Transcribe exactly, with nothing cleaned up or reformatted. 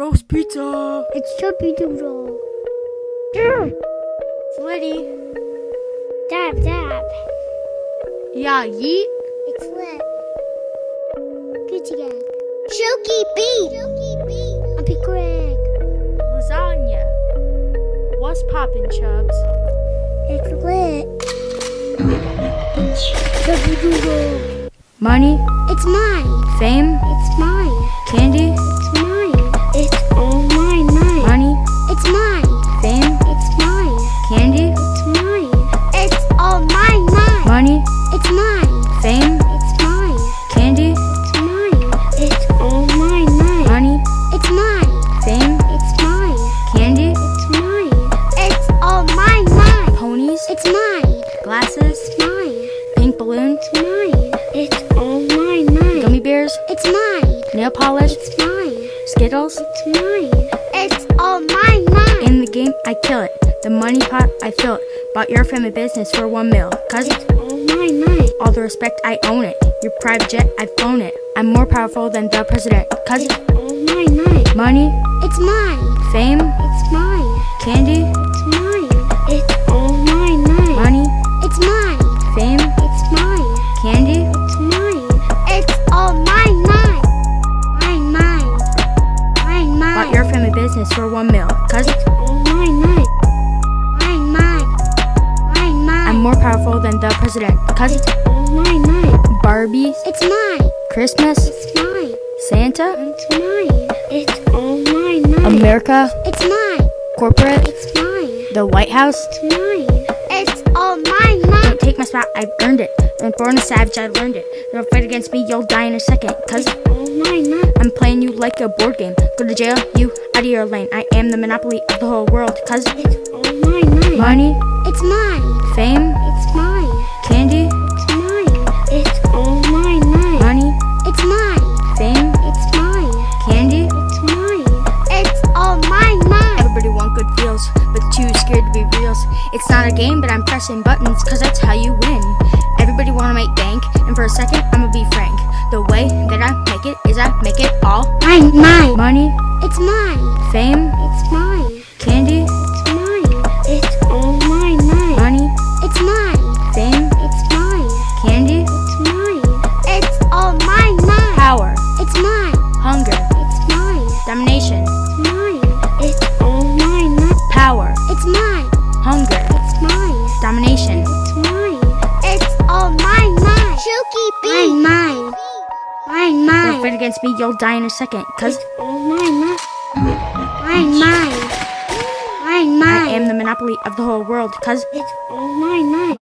Roast pizza! It's Chubby Doodle. It's Liddy. Dab, dab. Yeah, yeet. It's lit. Gucci gang. Shoki beat. Shoki beat. I'm Big Greg. Lasagna. What's poppin', Chubs? It's lit. Chubby Doodle. Money. It's mine. Fame. It's mine. Candy. It's mine. It's all mine, mine. Money. It's mine. Fame. It's mine. Candy. It's mine. It's all mine, mine. Money. It's mine. Fame. It's mine. Candy. It's mine. It's all mine, mine. Money. It's mine. Fame. It's mine. Candy. It's mine. It's all mine, mine. Ponies. It's mine. Glasses. It's mine. Pink balloon. It's mine. It's all mine, mine. Gummy bears. It's mine. Nail polish. It's mine. Skittles. It's mine. It's all mine, mine. In the game, I kill it. The money pot, I fill it. Bought your family business for one mil. Cause It's all mine, mine. all the respect, I own it. Your private jet, I've flown it. I'm more powerful than the president. Cause It's all mine, mine. money, It's mine. fame, It's mine. candy, It's mine. It's all mine, mine. money, It's mine. fame, It's mine. candy. It's mine. It's all mine, mine. Mine, mine. Mine, mine. Bought your family business for one mil. Cause It's all mine, mine. Mine, mine. Mine, mine. I'm more powerful than the president. Cause It's all mine, mine. Barbies, It's mine. Christmas, It's mine. Santa, It's mine. It's all mine, mine. America, It's mine. corporate, It's mine. the White House. It's mine. It's all mine, mine. Don't take my spot, I've earned it. I'm born a savage, I learned it. Don't fight against me, you'll die in a second. Cause It's all mine, mine. I'm playing you like a board game. Go to jail, you out of your lane. I am the monopoly of the whole world. Cause It's all mine, mine. money, It's mine. fame, It's mine. candy, It's mine. It's all mine, mine. money, It's mine. fame, It's mine. candy. It's mine. It's all mine, mine. Everybody want good feels, but too scared to be reals. It's not a game, but I'm pressing buttons, cause that's how you win. Everybody wanna make bank, and for a second, I'ma be frank. The way that I make it is I make it all. Mine, mine. Money, It's mine. fame, It's mine. candy, It's mine. It's all mine, mine. money, It's mine. fame, It's mine. candy, It's mine. It's all mine, mine. power, It's mine. hunger, It's mine. domination, It's mine. It's all mine, mine. power, It's mine. hunger, It's mine. domination. It's mine. It's all mine, mine. Shoki beat. Mine, mine. Mine, Don't mine. fight against me, you'll die in a second. Cause It's all mine, mine. Mine, mine. Mine, I mine. am the monopoly of the whole world. Cause It's all mine, mine.